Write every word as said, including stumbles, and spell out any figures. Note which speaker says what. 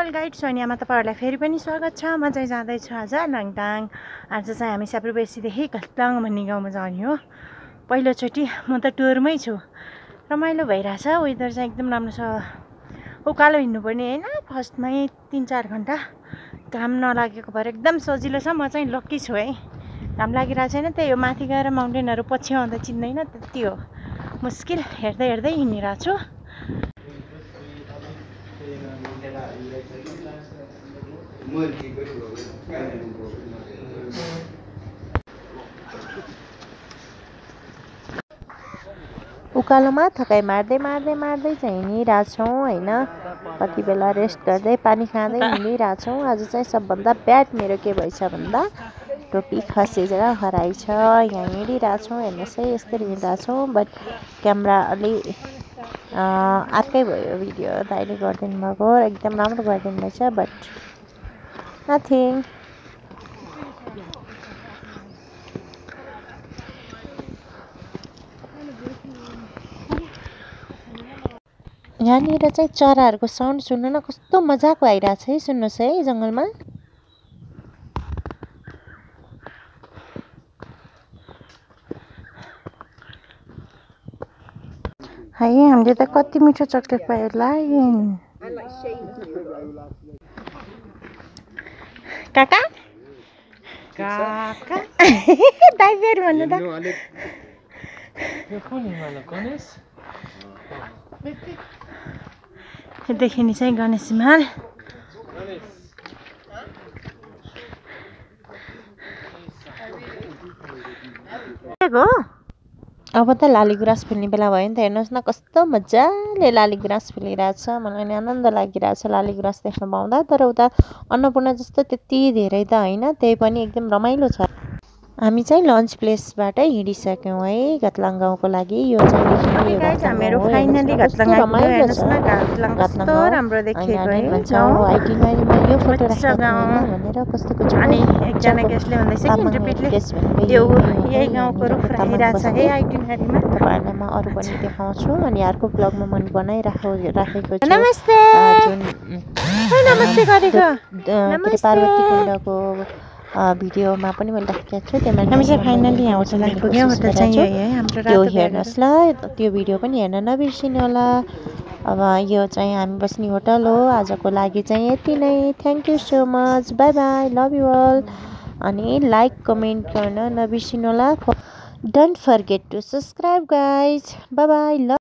Speaker 1: Travel guide सोनियामा तपाईहरुलाई फेरि पनि स्वागत छ। म चाहिँ जाँदै छु आज लantang। आज चाहिँ हामी स्याब्रुबेसीदेखि घतलाङ भन्ने गाउँमा जाने हो। पहिलो चोटी म त टुरमै छु। रमाइलो भइराछ। वेदर चाहिँ एकदम राम्रो छ। उकालो हिँड्नुपर्ने हैन, फर्स्टमै तीन चार घण्टा घाम नलागेको भएर एकदम सजिलो छ। म चाहिँ लक्की छु है, घाम लागिरहेको छैन। त्यही हो, माथि गएर माउन्टेनहरु पछि आउँदा चिन्दैन, त्यति हो। मुस्किल हेर्दै हेर्दै हिँडिरहेको छु। उकालोमा थकाइ मार्दै मार्दै मार्दै चाहिँ हिँडिरहेछौँ हैन। कति बेला रेस्ट गर्दै पानी खाँदै हिँडिरहेछौँ। आज चाहिँ सबभन्दा ब्याड मेरो के भइछ भन्दा टोपी खसेर हराइछ। यहाँ हिँडिरहेछौँ, हेर्नुहोस् है, यसरी हिँडिरहेछौँ। बट क्यामेरा अलि अर्कै भयो, भिडियो दाइले गरिदिनु भएको एकदम राम्रो गरिदिनु भएछ। But nothing. यहाँनिर चाहिँ चराहरूको साउन्ड सुन्नु न कस्तो मजाको आइरहेछ है। सुन्नुहोस् है, जङ्गलमा है। हामीले त कति मिठो चकलेट पायो होला। काका काका दाइ फेरि भन्नु त। देखि चाहिँ गणेश हिमाल। हो अब त लाली गुराँस फुल्ने बेला भयो नि त। हेर्नुहोस् न कस्तो मजाले लाली गुराँस फुलिरहेछ। मलाई नि आनन्द लागिरहेछ लाली गुराँस देख्न पाउँदा। तर उता अन्नपूर्ण जस्तो त्यति धेरै त होइन, त्यही पनि एकदम रमाइलो छ। हामी चाहिँ लन्च प्लेसबाटै हिँडिसक्यौँ है घतलाङ गाउँको लागि। यो चाहिँ हामीहरू फाइनली घतलाङ आइपुग्यौँ। हेर्नुहोस् न घतलाङ कस्तो राम्रो देखिएको है।
Speaker 2: आइटिनरीमा यो फोटो राखेको भनेर कस्तो कुछ।
Speaker 1: अनि एकजना गेस्टले भन्दैछ कि रिपिटले त्यो यही गाउँको रुख राखिरहेछ है आइटिनरीमा।
Speaker 2: तपाईँहरूलाई म अरू पनि देखाउँछु। अनि अर्को ब्लगमा मैले बनाइराखेको राखेको छु।
Speaker 1: नमस्ते
Speaker 2: जुन
Speaker 1: नमस्ते गरेको
Speaker 2: पार्वती कुण्डको भिडियोमा पनि मैले राखेको छु। त्यसमा
Speaker 1: हामी चाहिँ फाइनली यहाँ होटल आइपुग्यौँ। होटल चाहिँ यही है हाम्रो।
Speaker 2: त्यो हेर्नुहोस् ल, त्यो भिडियो पनि हेर्न नबिर्सिनु होला। अब यो चाहिँ हामी बस्ने होटल हो। आजको लागि चाहिँ यति नै। Thank you so much. Bye bye, love you all. अनि लाइक कमेन्ट गर्न नबिर्सिनु होला। Don't forget to subscribe guys. Bye bye, love.